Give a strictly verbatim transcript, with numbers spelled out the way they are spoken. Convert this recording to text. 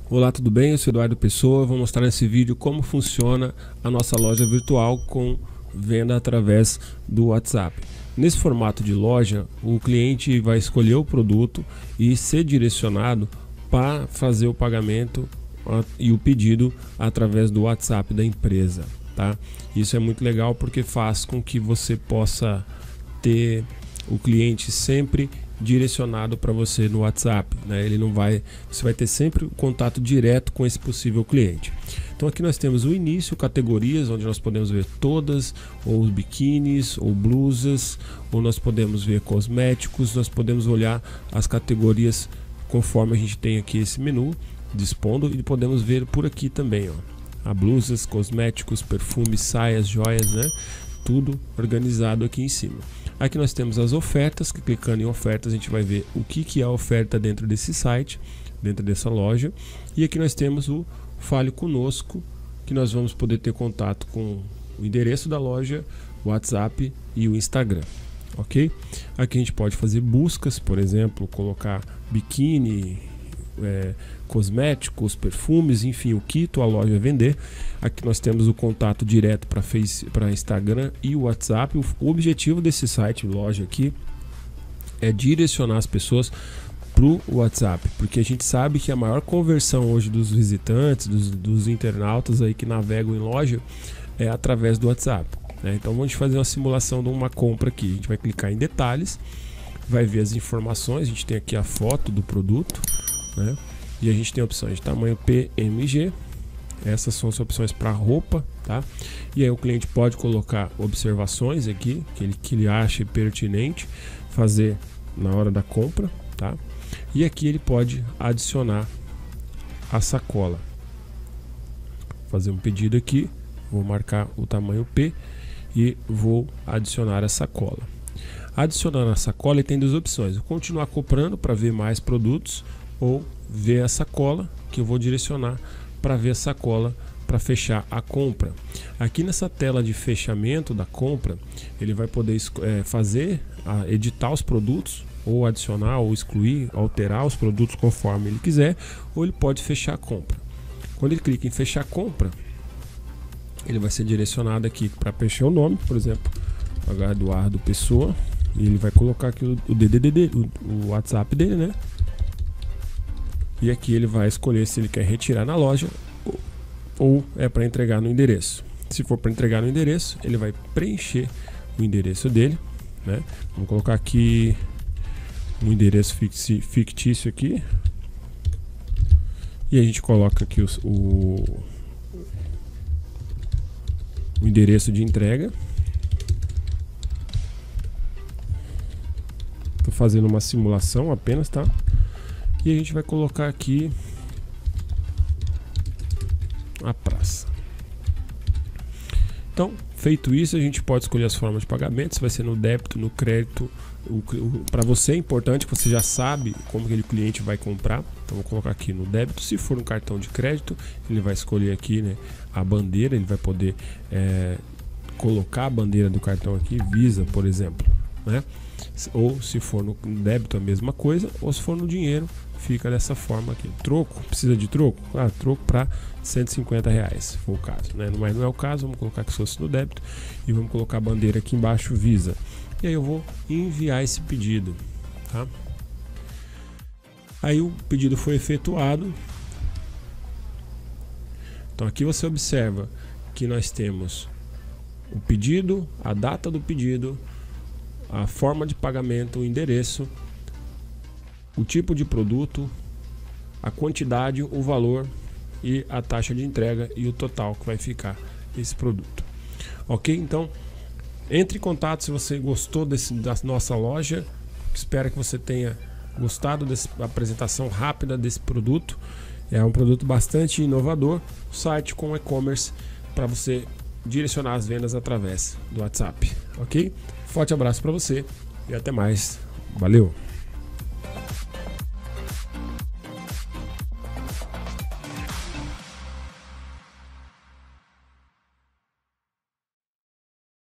Olá, tudo bem? Eu sou Eduardo Pessoa, vou mostrar nesse vídeo como funciona a nossa loja virtual com venda através do WhatsApp. Nesse formato de loja, o cliente vai escolher o produto e ser direcionado para fazer o pagamento e o pedido através do WhatsApp da empresa, tá? Isso é muito legal porque faz com que você possa ter o cliente sempre direcionado para você no WhatsApp, né? Ele não vai, você vai ter sempre o contato direto com esse possível cliente. Então aqui nós temos o início, categorias, onde nós podemos ver todas, ou os biquínis, ou blusas, ou nós podemos ver cosméticos, nós podemos olhar as categorias conforme a gente tem aqui esse menu dispondo, e podemos ver por aqui também, ó, a blusas, cosméticos, perfumes, saias, joias, né? Tudo organizado aqui em cima. Aqui nós temos as ofertas, que clicando em ofertas a gente vai ver o que, que é a oferta dentro desse site, dentro dessa loja. E aqui nós temos o Fale Conosco, que nós vamos poder ter contato com o endereço da loja, o WhatsApp e o Instagram, ok? Aqui a gente pode fazer buscas, por exemplo, colocar biquíni, é, cosméticos, perfumes, enfim, o que a loja vender. Aqui nós temos o contato direto para Face, para Instagram e o WhatsApp. O, o objetivo desse site, loja aqui, é direcionar as pessoas para o WhatsApp, porque a gente sabe que a maior conversão hoje dos visitantes, dos, dos internautas aí que navegam em loja, é através do WhatsApp, né? Então vamos fazer uma simulação de uma compra aqui. A gente vai clicar em detalhes, vai ver as informações. A gente tem aqui a foto do produto, né? E a gente tem opções de tamanho P M G. Essas são as opções para roupa, tá? E aí o cliente pode colocar observações aqui que ele, que ele acha pertinente fazer na hora da compra, tá? E aqui ele pode adicionar a sacola. Vou fazer um pedido aqui, vou marcar o tamanho P e vou adicionar a sacola. Adicionando a sacola, ele tem duas opções: eu continuar comprando para ver mais produtos, ou ver a sacola, que eu vou direcionar para ver a sacola para fechar a compra. Aqui nessa tela de fechamento da compra, ele vai poder é, fazer, a, editar os produtos, ou adicionar, ou excluir, alterar os produtos conforme ele quiser, ou ele pode fechar a compra. Quando ele clica em fechar a compra, ele vai ser direcionado aqui para preencher o nome, por exemplo, Eduardo Pessoa, e ele vai colocar aqui o, o D D D, o, o WhatsApp dele, né? E aqui ele vai escolher se ele quer retirar na loja ou, ou é para entregar no endereço. Se for para entregar no endereço, ele vai preencher o endereço dele, né? Vamos colocar aqui um endereço fictício aqui. E a gente coloca aqui os, o, o endereço de entrega. Estou fazendo uma simulação apenas, tá? E a gente vai colocar aqui a praça. Então, feito isso, a gente pode escolher as formas de pagamento. Se vai ser no débito, no crédito. Para você é importante que você já sabe como aquele cliente vai comprar. Então vou colocar aqui no débito. Se for um cartão de crédito, ele vai escolher aqui, né, a bandeira. Ele vai poder é, colocar a bandeira do cartão aqui, Visa, por exemplo, né? Ou se for no débito a mesma coisa, ou se for no dinheiro, fica dessa forma aqui. Troco, precisa de troco? Ah, troco para cento e cinquenta reais, se for o caso, né? Mas não é o caso, vamos colocar que fosse no débito e vamos colocar a bandeira aqui embaixo, Visa. E aí eu vou enviar esse pedido, tá? Aí o pedido foi efetuado. Então aqui você observa que nós temos o pedido, a data do pedido, a forma de pagamento, o endereço, o tipo de produto, a quantidade, o valor e a taxa de entrega e o total que vai ficar esse produto. Ok? Então, entre em contato se você gostou desse, da nossa loja. Espero que você tenha gostado dessa apresentação rápida desse produto. É um produto bastante inovador, site com e-commerce para você direcionar as vendas através do WhatsApp. Ok? Forte abraço para você e até mais. Valeu!